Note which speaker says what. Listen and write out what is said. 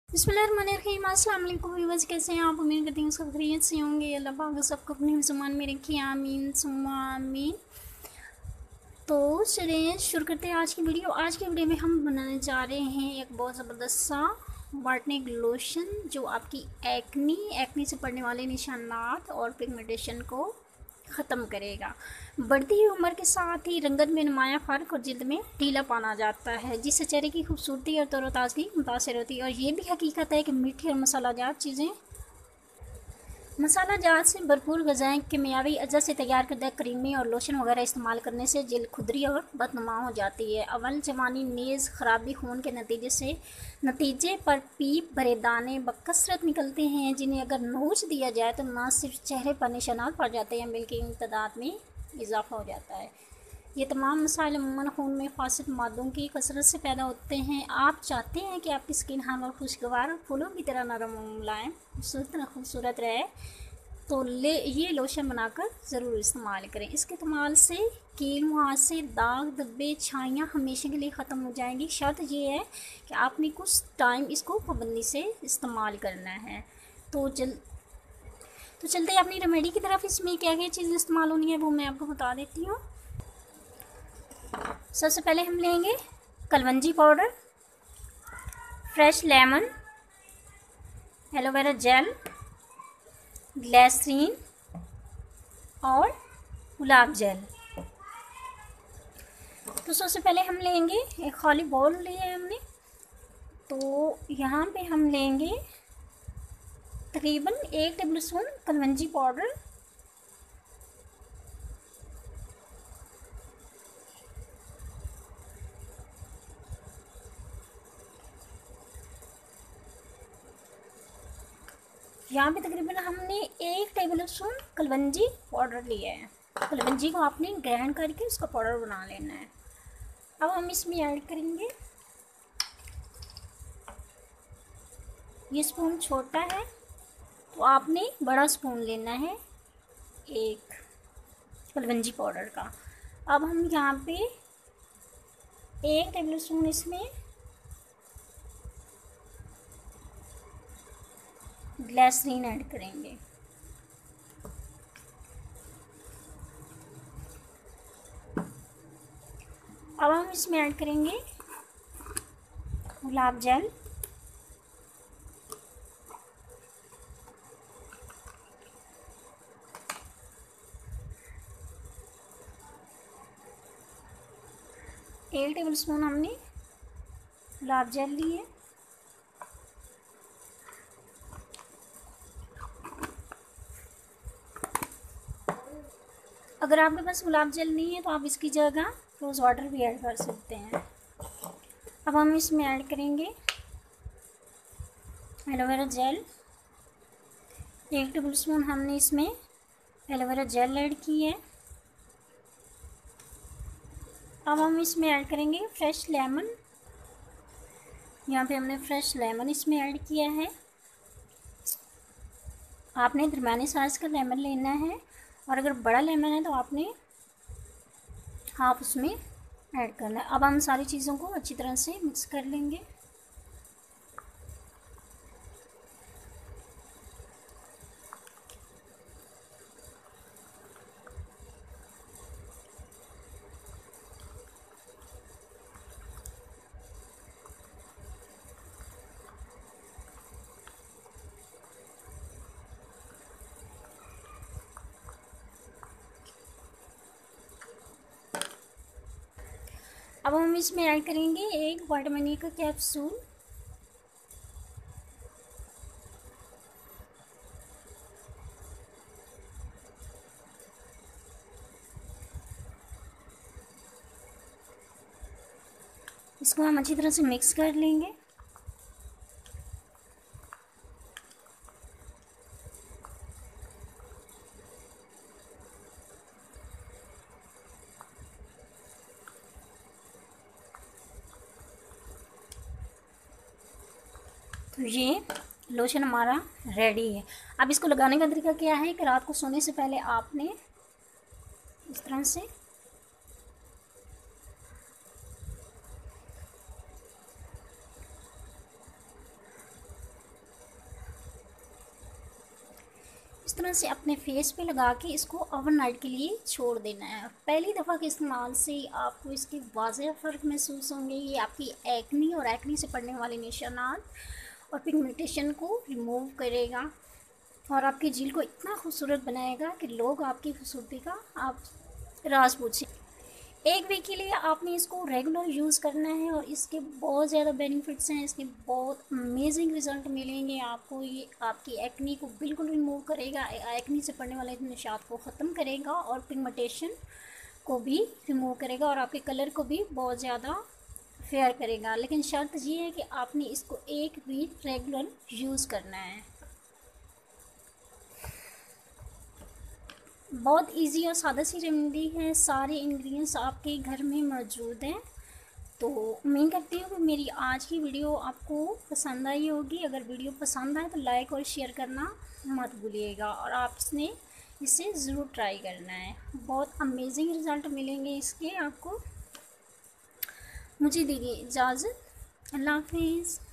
Speaker 1: बिस्मिल्लाहिर्रहमानिर्रहीम। अस्सलाम वालेकुम व्यूअर्स, कैसे हैं आप? उम्मीद करती हूँ सब खैरियत से होंगे। अल्लाह पाक सबको अपने ज़ुबान में रखिए, आमीन सुम्मा आमीन। तो चलिए शुरू करते हैं आज की वीडियो। आज की वीडियो में हम बनाने जा रहे हैं एक बहुत ज़बरदस्त सा वाइटनिंग लोशन, जो आपकी एक्नी से पड़ने वाले निशानात और पिगमेंटेशन को ख़त्म करेगा। बढ़ती हुई उम्र के साथ ही रंगत में नुमाया फ़र्क और जिल्द में ढीलापन आ जाता है, जिससे चेहरे की खूबसूरती और तरोताज़गी मुतासर होती है। और ये भी हकीकत है कि मीठी और मसालाजात चीज़ें मसाला जात से भरपूर ग़िज़ाएँ कीमियावी अज़ा से तैयार करदा क्रीमें और लोशन वगैरह इस्तेमाल करने से जिल्द खुदरी और बदनुमा हो जाती है। अव्वल जवानी नेज़ ख़राबी खून के नतीजे पर पीप भरे दाने बकसरत निकलते हैं, जिन्हें अगर नोच दिया जाए तो न सिर्फ चेहरे पर निशानात पड़ जाते हैं बल्कि इन तादाद में इजाफ़ा हो जाता है। ये तमाम मसाइल अमूमन खून में फासिद मादों की कसरत से पैदा होते हैं। आप चाहते हैं कि आपकी स्किन हमवार, खुशगवार और फूलों की तरह नरम और मुलायम खूबसूरत रहे, तो ये लोशन बनाकर ज़रूर इस्तेमाल करें। इसके इस्तेमाल से कील मुहासे, दाग धब्बे, छाइयाँ हमेशा के लिए ख़त्म हो जाएंगी। शर्त ये है कि आपने कुछ टाइम इसको पाबंदी से इस्तेमाल करना है। तो चलते हैं अपनी रेमेडी की तरफ। इसमें क्या क्या चीज़ें इस्तेमाल होनी है वो मैं आपको बता देती हूँ। सबसे पहले हम लेंगे kalonji powder, fresh lemon, aloe vera gel, glycerine और गुलाब जेल। तो सबसे पहले हम लेंगे एक खाली बाउल लिया है हमने, तो यहाँ पे हम लेंगे तकरीबन 1 टेबल स्पून कलवंजी पाउडर, यहाँ पे तकरीबन हमने 1 टेबल स्पून कलवंजी पाउडर लिया है। कलवंजी को आपने ग्राइंड करके उसका पाउडर बना लेना है। अब हम इसमें ऐड करेंगे, ये स्पून छोटा है तो आपने बड़ा स्पून लेना है एक कलवंजी पाउडर का। अब हम यहाँ पे 1 टेबल स्पून इसमें ग्लिसरीन ऐड करेंगे। अब हम इसमें ऐड करेंगे गुलाब जल, एक टेबल स्पून हमने गुलाब जल लिए। अगर आपके पास गुलाब जल नहीं है तो आप इसकी जगह रोज़ वाटर भी ऐड कर सकते हैं। अब हम इसमें ऐड करेंगे एलोवेरा जेल, 1 टेबल स्पून हमने इसमें एलोवेरा जेल ऐड की है। अब हम इसमें ऐड करेंगे फ्रेश लेमन, यहाँ पे हमने फ्रेश लेमन इसमें ऐड किया है। आपने दरमियाने साइज़ का लेमन लेना है, और अगर बड़ा लेमन है तो आपने हाफ उसमें ऐड करना है। अब हम सारी चीज़ों को अच्छी तरह से मिक्स कर लेंगे। अब हम इसमें ऐड करेंगे एक विटामिन ई का कैप्सूल, इसको हम अच्छी तरह से मिक्स कर लेंगे। तो ये लोशन हमारा रेडी है। अब इसको लगाने का तरीका क्या है कि रात को सोने से पहले आपने इस तरह से तरह से अपने फेस पे लगा के इसको ओवरनाइट के लिए छोड़ देना है। पहली दफ़ा के इस्तेमाल से आपको इसके वाज़ेह फ़र्क महसूस होंगे। ये आपकी एक्नी और एक्नी से पड़ने वाले निशानात और पिगमेंटेशन को रिमूव करेगा और आपकी झील को इतना खूबसूरत बनाएगा कि लोग आपकी खूबसूरती का आप राज पूछें। एक वीक के लिए आपने इसको रेगुलर यूज़ करना है और इसके बहुत ज़्यादा बेनिफिट्स हैं। इसके बहुत अमेजिंग रिज़ल्ट मिलेंगे आपको। ये आपकी एक्नी को बिल्कुल रिमूव करेगा, एक्नी से पड़ने वाले निशात को ख़त्म करेगा और पिगमेंटेशन को भी रिमूव करेगा और आपके कलर को भी बहुत ज़्यादा फेयर करेगा। लेकिन शर्त ये है कि आपने इसको एक वीक रेगुलर यूज़ करना है। बहुत इजी और सादा सी रेमेडी है। सारे इंग्रेडिएंट्स आपके घर में मौजूद हैं। तो उम्मीद करती हूँ कि मेरी आज की वीडियो आपको पसंद आई होगी। अगर वीडियो पसंद आए तो लाइक और शेयर करना मत भूलिएगा और आपने इसे ज़रूर ट्राई करना है। बहुत अमेजिंग रिज़ल्ट मिलेंगे इसके आपको। मुझे दीजिए इजाज़त। अल्लाह हाफिज़।